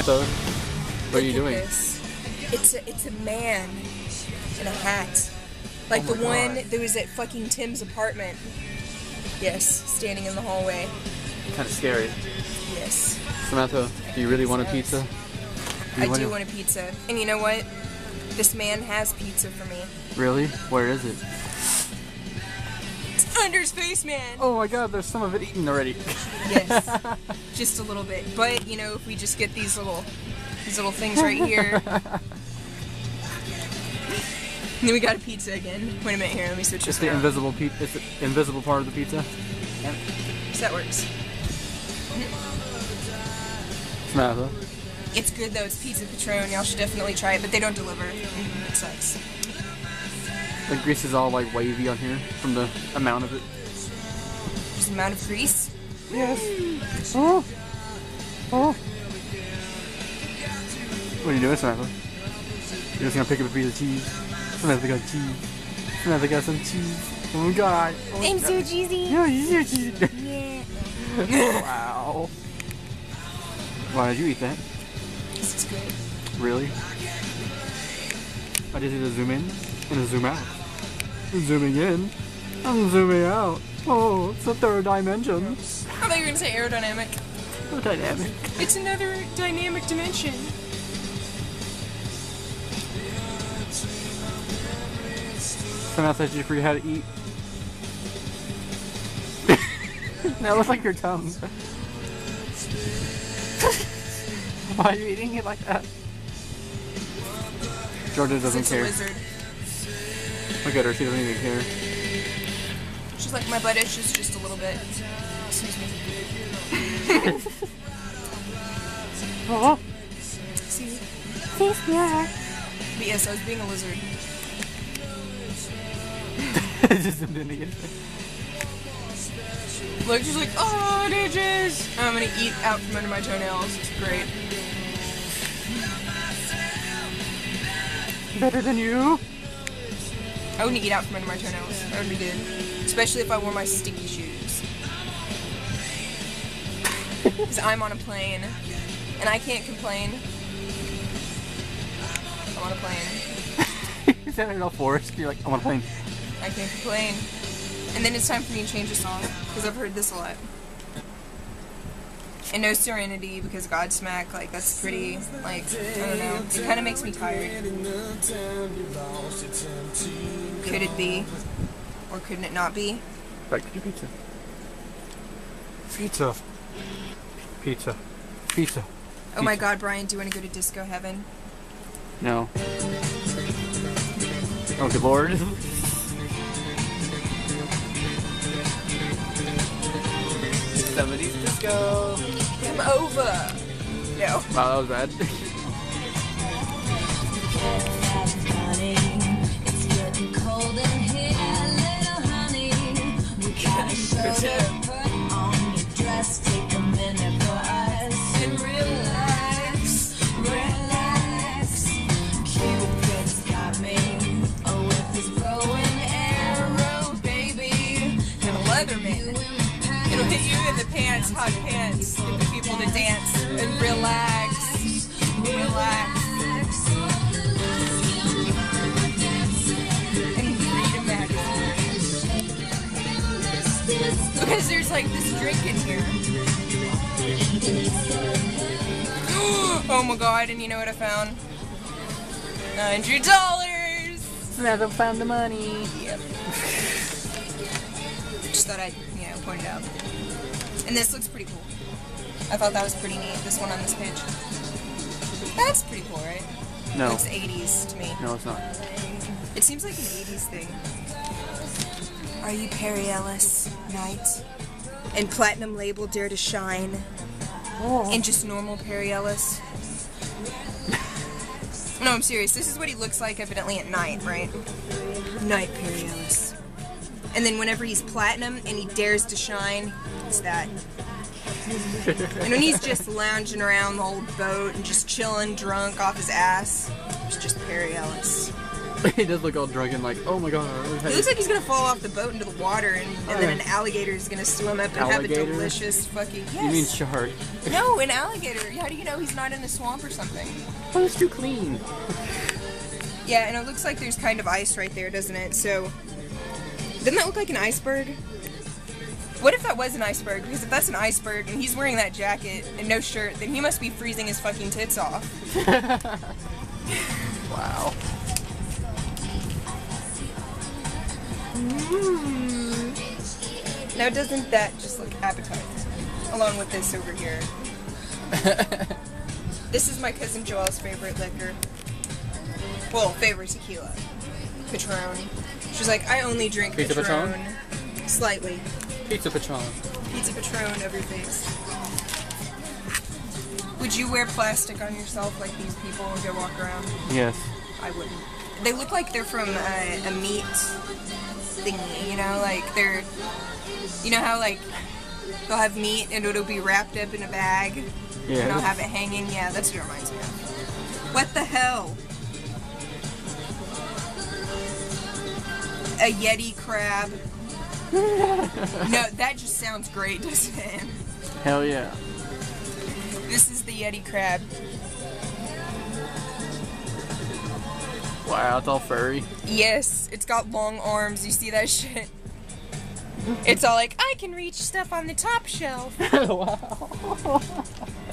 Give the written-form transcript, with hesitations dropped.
Samantha, what are you doing? This. It's a man in a hat. Like the one that was at fucking Tim's apartment. Yes, standing in the hallway. Kind of scary. Yes. Samantha, do you really want a pizza? I do want a pizza. And you know what? This man has pizza for me. Really? Where is it? It's under Space Man! Oh my god, there's some of it eaten already. Yes. Just a little bit. But, you know, if we just get these little things right here. And then we got a pizza again. Wait a minute here, let me switch this It's the around. it's the invisible part of the pizza. Yep. So that works. Samantha. It's good though, it's Pizza Patron. Y'all should definitely try it, but they don't deliver. It sucks. The grease is all like wavy on here from the amount of it. Just the amount of grease. Yes. Oh. Oh. What are you doing, Samantha? You're just gonna pick up a piece of cheese. Samantha got cheese. Samantha got some cheese. Oh my god. Oh my I'm god. so cheesy. Yeah, you're so cheesy. Yeah. Wow. Why did you eat that? This is good. Really? I just need to zoom in and a zoom out. Zooming in and zooming out. Oh, it's the third dimension. I thought you were gonna say aerodynamic. Dynamic. It's another dynamic dimension. Samantha, did you forget how to eat? That looks like your tongue. Why are you eating it like that? Georgia doesn't It's a care. lizard. Look at her, she doesn't even care. She's like, my butt itches just a little bit. Excuse me. Oh, See? yeah. But yes, I was being a lizard. Just zoomed in again. Look, she's like, oh, it itches! I'm gonna eat out from under my toenails. It's great. Better than you? I wouldn't eat out from under my toenails. That would be good. Especially if I wore my sticky shoes. Because I'm on a plane. And I can't complain. I'm on a plane. You sounded all forced. You're like, I want to play. I can't complain. And then it's time for me to change the song. Because I've heard this a lot. And no Serenity because Godsmack, like, that's pretty, like, I don't know. It kind of makes me tired. Could it be? Or couldn't it not be? Back to your pizza. Pizza. Pizza. Pizza. Oh my god, Brian, do you want to go to Disco Heaven? No. Oh, good lord. Somebody's disco. Come over! No. Wow, that was bad. It's getting cold in here, little honey. We gotta show the put on your dress. Take a minute for us and relax, relax. Cupid's got me, oh, with his bow and arrow, baby. And Leatherman. It'll hit you in the pants, hot pants. Get the people to dance and relax. Relax. And read a magazine. Because there's like this drink in here. Oh my god, and you know what I found? $900! Never found the money. Yep. Just thought I'd, point it out. And this looks pretty cool. I thought that was pretty neat, this one on this page. That's pretty cool, right? No. It looks 80s to me. No, it's not. It seems like an 80s thing. Are you Perry Ellis, Knight? And platinum label Dare to Shine? Oh. And just normal Perry Ellis? No, I'm serious. This is what he looks like evidently at night, right? Night Perry Ellis. And then whenever he's platinum and he dares to shine, it's that. And when he's just lounging around the old boat and just chilling drunk off his ass, it's just Perry Ellis. He does look all drunken, like, oh my god. He looks like he's gonna fall off the boat into the water, and then an alligator is gonna swim up and Alligator? have a delicious fucking. Yes. You mean shark? No, an alligator. How do you know he's not in a swamp or something? Oh, it's too clean. Yeah, and it looks like there's kind of ice right there, doesn't it? So, doesn't that look like an iceberg? What if that was an iceberg? Because if that's an iceberg and he's wearing that jacket and no shirt, then he must be freezing his fucking tits off. Wow. Now, doesn't that just look appetizing? Along with this over here. This is my cousin Joelle's favorite liquor. Well, favorite tequila. Patron. She's like, I only drink Pizza Patron. Patron? Slightly. Pizza Patron. Pizza Patron over your face. Would you wear plastic on yourself like these people and go walk around? Yes. I wouldn't. They look like they're from a meat thingy, you know? Like they're... You know how, like, they'll have meat and it'll be wrapped up in a bag? Yeah. And they'll have it hanging? Yeah, that's what it reminds me of. What the hell? A Yeti crab. No, that just sounds great, doesn't it? Hell yeah. This is the Yeti crab. Wow, it's all furry. Yes, it's got long arms. You see that shit? It's all like, I can reach stuff on the top shelf. Wow.